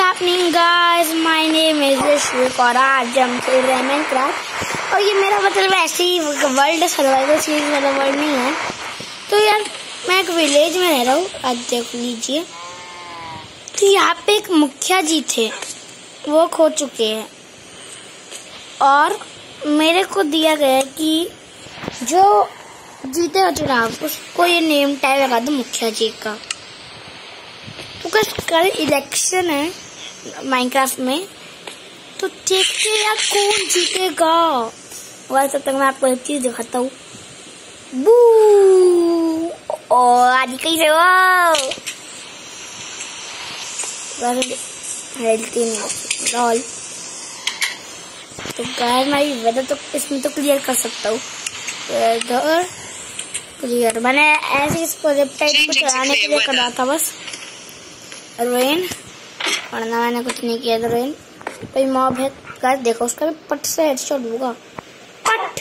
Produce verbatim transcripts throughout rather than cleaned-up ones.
Happening guys, my name is Rishik और आज हम खेल रहे हैं माइनक्राफ्ट। और ये मेरा मतलब ऐसे ही वर्ल्ड सर्वाइवल सीरीज वाला वर्ल्ड नहीं है। तो यार मैं एक विलेज में रह रहा हूँ, आज देख लीजिए। तो यहाँ पे एक मुखिया जी थे, वो खो चुके हैं और मेरे को दिया गया है कि जो जीतेगा चुनाव उसको ये नेम टैग लगा दो मुखिया जी का। तो कल इलेक्शन है माइनक्राफ्ट में, तो देखते हैं यार कौन जीतेगा। वैसे तक मैं आपको एक चीज दिखाता हूँ। बू और आज कैसे हो लॉल। तो गाइस मैं वेदर तो इसमें तो क्लियर कर सकता हूँ। वेदर क्लियर मैंने ऐसे इसको रेप्टाइल को चलाने के लिए करा था बस। रेन वरना मैंने कुछ नहीं किया था। रेन भाई मॉब है गाइस, देखो उसका भी पट से हेडशॉट होगा। पट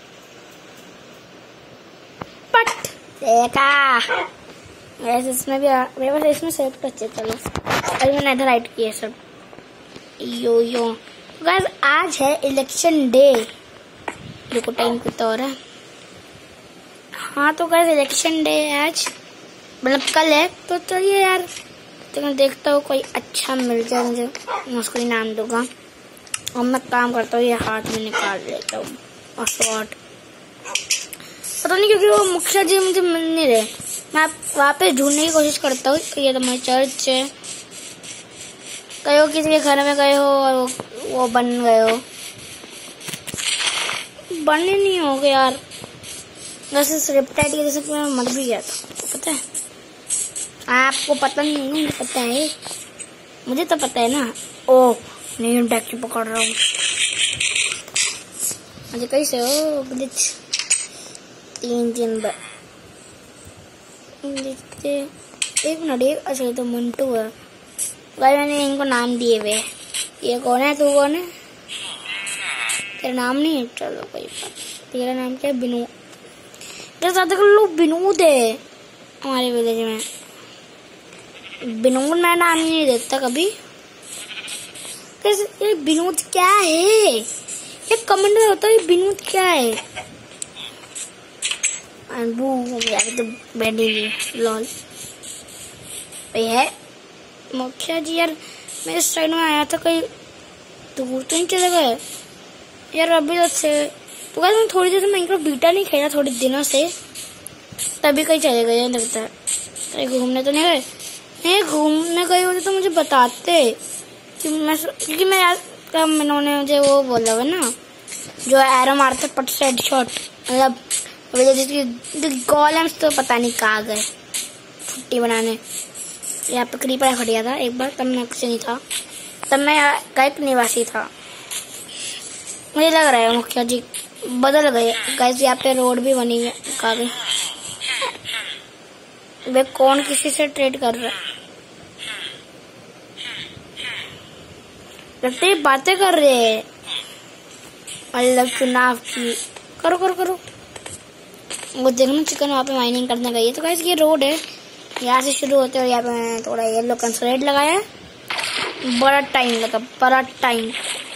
पट देखा वैसे इसमें भी मेरे पास इसमें सेव अच्छे। चलो अभी मैंने इधर राइट किया सब यो यो। गाइस आज है इलेक्शन डे, देखो टाइम कितना हो रहा है। हाँ तो गाइस इलेक्शन डे है आज, मतलब कल है। तो चलिए यार तो मैं देखता हूँ कोई अच्छा मिल जाए मुझे, मैं उसको ही नाम दूंगा। और मैं काम करता हूँ ये हाथ में निकाल लेता हूँ और शॉट। पता नहीं क्योंकि वो मुखिया जी मुझे मिल नहीं रहे। मैं वहाँ पे ढूंढने की कोशिश करता हूँ। ये तो मेरा चर्च है, गए हो किसी के घर में गए हो और वो, वो बन गए हो, बनने नहीं हो गए यार। वैसे रेप्टाइल की वजह से मैं मर भी गया था, पता है आपको? पता नहीं है, मुझे पता है, मुझे तो पता है ना। ओह नहीं टैक्सी पकड़ रहा हूँ मुझे कैसे हो ग्लिच। तीन दिन बाद देखते एक मिनट। एक अच्छा तो मंटू है भाई, मैंने इनको नाम दिए हुए। ये कौन है? तू कौन है? तेरा नाम नहीं है? चलो कोई बात। तेरा नाम क्या है? बिनू। ज्यादातर लोग विनोद है हमारे विलेज में। विनोद मैं नाम नहीं देता कभी। कैसे ये विनोद क्या है? ये कमेंट में बताओ ये विनोद क्या है? यार तो बैठी लॉल है मुखिया जी। यार मेरे साइड में आया था, कहीं दूर तो नहीं चले गए यार अभी तक से। तो मैं थोड़ी देर से माइनक्राफ्ट बीटा नहीं खेला थोड़े दिनों से, तभी कहीं चले गए लगता है। कहीं घूमने तो नहीं गए? नहीं घूमने गए होते तो मुझे बताते कि मैं, क्योंकि मैं यार कब इन्होंने मुझे वो बोला हुआ ना जो एरो मारते पट से हेडशॉट, मतलब गोलेम्स तो पता नहीं कहाँ गए छुट्टी बनाने। यहाँ पे क्रीपर खड़िया था एक बार, तब मैं कुछ नहीं था, तब मैं गायक निवासी था। मुझे लग रहा है मुखिया जी बदल गए। गाइस यहाँ पे रोड भी बनी है काफी। वे कौन किसी से ट्रेड कर रहा है? लगता है बातें कर रहे हैं मतलब चुनाव की। करो करो करो वो देखना चिकन वहाँ पे माइनिंग करने गई है। तो गाइस ये रोड है, यहाँ से शुरू होते हैं। यहाँ पे मैंने थोड़ा येलो कंसोलेट लगाया है। बड़ा टाइम लगा, बड़ा टाइम।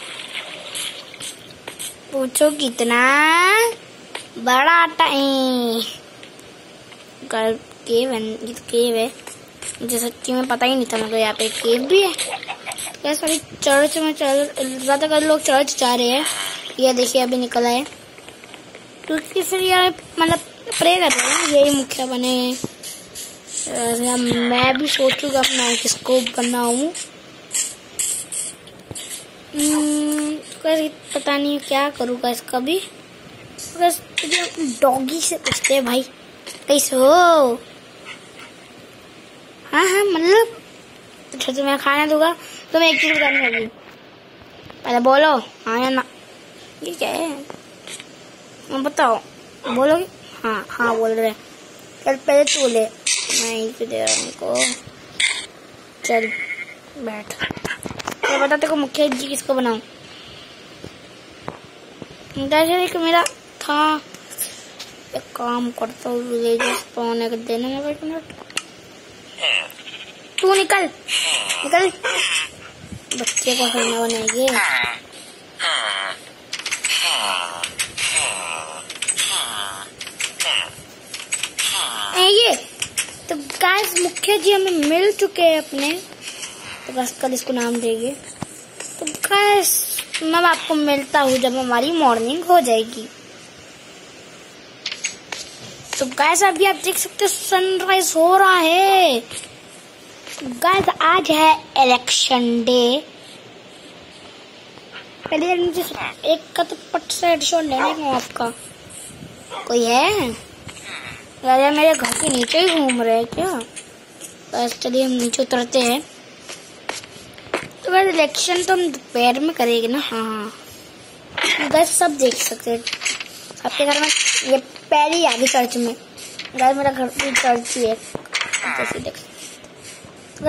पूछो कितना बड़ा टाइम। केव है, ये तो केव है, मुझे सच्ची में पता ही नहीं था। मतलब यहाँ पे केव भी है। कैसे सारी चर्च में चल ज्यादातर लोग चर्च जा रहे हैं। ये देखिए अभी निकला है, क्योंकि फिर यार मतलब प्रे कर रहे हैं यही मुखिया बने। मैं भी सोचूंगा अपना किसको बनाऊं। पता नहीं क्या करूँगा इसका भी। बस डॉगी से पूछते हैं भाई कैसे हो। हाँ हाँ मतलब अच्छा तो मैं खाना दूंगा तो मैं एक चीज बताने लगी। पहले बोलो हाँ या ना। ये क्या है? मैं बताओ बोलोगे? हाँ हाँ बोल रहे। चल पहले तू बोले, मैं ही दे रहा हूँ उनको। चल बैठ। मैं बताते को मुखिया जी किसको बनाऊं। एक मेरा था एक काम करता हूँ विलेज स्पॉन एक देने में। एक मिनट तू निकल निकल बच्चे को खाना बनाएंगे। ये तो गाइस मुखिया जी हमें मिल चुके हैं अपने, तो बस कल इसको नाम देंगे। तो गाइस मैं आपको मिलता हूँ जब हमारी मॉर्निंग हो जाएगी। तो गाइस अभी आप देख सकते हो सनराइज हो रहा है। गाइस आज है इलेक्शन डे। पहले मुझे एक का तो पट से हेडशॉट लेने को आपका कोई है? यार मेरे घर के नीचे ही घूम रहे हैं क्या? बस चलिए हम नीचे उतरते हैं। तो बस इलेक्शन तो हम दोपहर में करेंगे ना। हाँ हाँ बस सब देख सकते हैं आपके घर में। ये पहली आगे चर्च में, घर मेरा घर भी चर्च ही है जैसे देख सकते।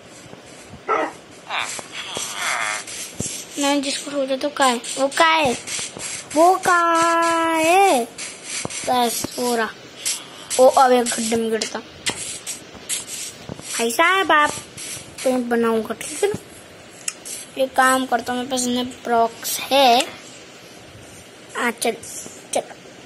मैं जिसको सोचा तो का है वो का है वो का है बस हो रहा। ओ अब एक गड्ढे में गिरता भाई साहब। आप तो बनाऊंगा ठीक है ना। ये काम करता हूँ, मेरे पास इन्हें प्रॉक्स है। आ चल चल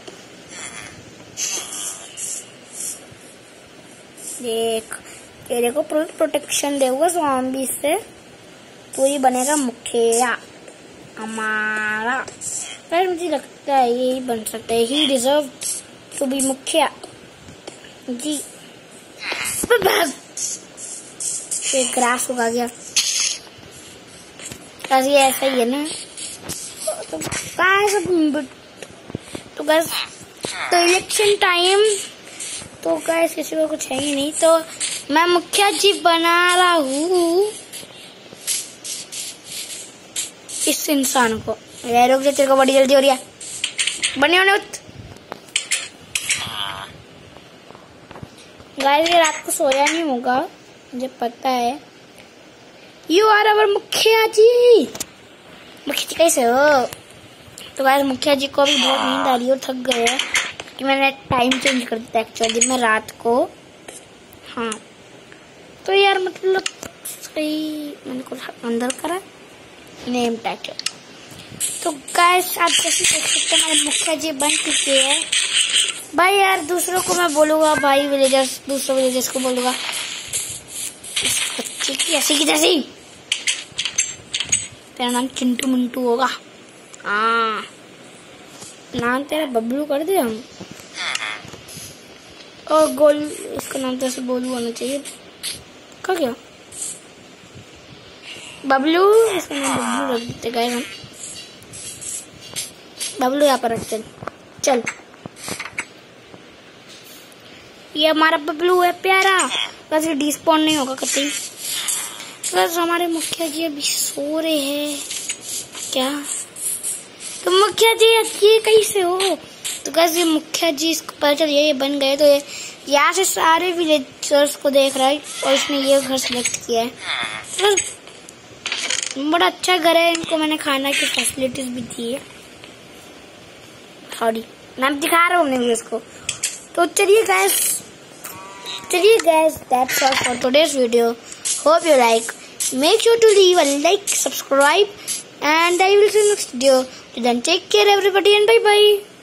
देख ये देखो प्रोटेक्शन देगा ज़ॉम्बी से, पूरी बनेगा मुखिया हमारा। पर मुझे लगता है यही बन सकता है। ही डिजर्व टू बी मुखिया जी। ये ग्रास उगा गया ये ऐसा ही है ना। तो गाइस तो गाइस तो इलेक्शन टाइम तो गाइस किसी को कुछ है ही नहीं, तो मैं मुखिया जी बना रहा हूँ इस इंसान को। यार रुक जा, तेरे को बड़ी जल्दी हो रही है। बने होने गाइस ये रात को सोया नहीं होगा मुझे पता है। यू आर अवर मुखिया जी। मुखिया जी कैसे हो? तो गाइस मुखिया जी को भी बहुत नींद आ रही है और थक गए हैं कि मैंने टाइम चेंज कर दिया एक्चुअली में रात को। हाँ तो यार मतलब सही मैंने कुछ अंदर करा नेम टैग। तो गाइस आप जैसे देख सकते हैं हमारे मुखिया जी बन चुके हैं। भाई यार दूसरों को मैं बोलूंगा, भाई विलेजर्स दूसरे विलेजर्स को बोलूंगा इस बच्चे की ऐसी की जैसी। तेरा नाम चिंटू मिंटू होगा। हाँ नाम तेरा बबलू कर दे हम। और गोल इसका नाम तो ऐसे गोलू होना चाहिए। क्या क्या बबलू, इसका नाम बबलू रख देते गाइस हम। बबलू यहाँ पर रखते चल। ये हमारा बबलू है प्यारा, बस ये डिस्पॉन नहीं होगा कतई। बस हमारे मुखिया जी अभी सो रहे हैं क्या? तो मुखिया जी ये कैसे हो? तो बस ये मुखिया जी इसको पता चल ये बन गए। तो ये यहाँ से सारे विलेजर्स को देख रहा है और इसने ये घर सेलेक्ट किया है। तो बड़ा अच्छा घर है, इनको मैंने खाना की फैसिलिटीज भी दी है। सॉरी मैं दिखा रहा हूँ अपने व्यूअर्स को। तो चलिए गाइस चलिए guys that's all for today's video. Hope you like, make sure to leave a like, subscribe and I will see you next video. Till then take care everybody and bye bye.